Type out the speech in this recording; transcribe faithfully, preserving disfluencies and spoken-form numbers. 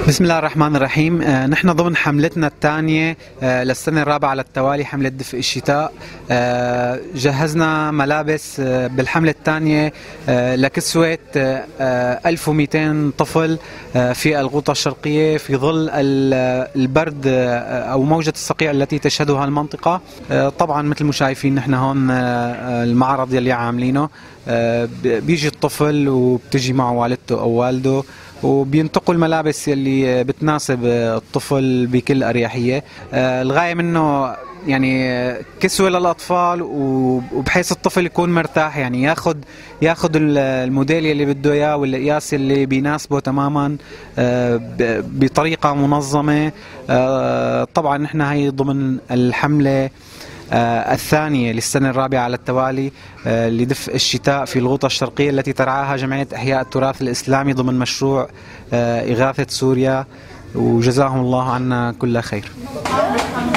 بسم الله الرحمن الرحيم. آه نحن ضمن حملتنا الثانية آه للسنة الرابعة على التوالي، حملة دفء الشتاء. آه جهزنا ملابس آه بالحملة الثانية آه لكسوة آه ألف ومئتين طفل آه في الغوطة الشرقية في ظل البرد آه أو موجة الصقيع التي تشهدها المنطقة. آه طبعا مثل ما شايفين نحن هون آه المعرض يلي عاملينه. آه بيجي الطفل وبتجي معه والدته أو والده وبينتقوا الملابس يلي بتناسب الطفل بكل أريحية. الغاية منه يعني كسوة للأطفال وبحيث الطفل يكون مرتاح، يعني ياخذ ياخذ الموديل اللي بده اياه والقياس اللي بيناسبه تماما بطريقة منظمة. طبعا نحن هي ضمن الحملة آه الثانية للسنة الرابعة على التوالي آه لدفء الشتاء في الغوطة الشرقية التي ترعاها جمعية إحياء التراث الإسلامي ضمن مشروع آه إغاثة سوريا، وجزاهم الله عنا كل خير.